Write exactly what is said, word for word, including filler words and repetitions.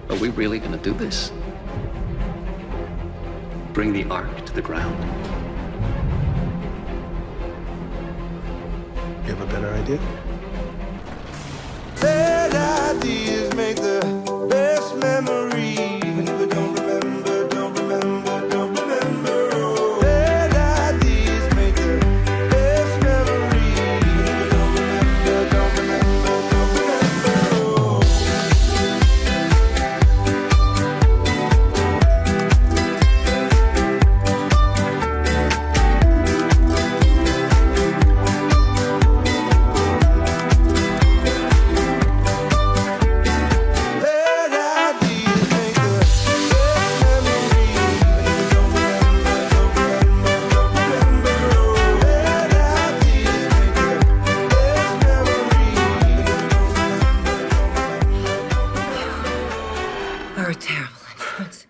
Are we really gonna do this? Bring the ark to the ground? You have a better idea? Bad ideas make the best memories. Even if I don't remember, don't remember, don't remember. Oh, bad ideas make the best memories. Even if I don't remember, don't remember, don't remember. Oh. You're a terrible influence.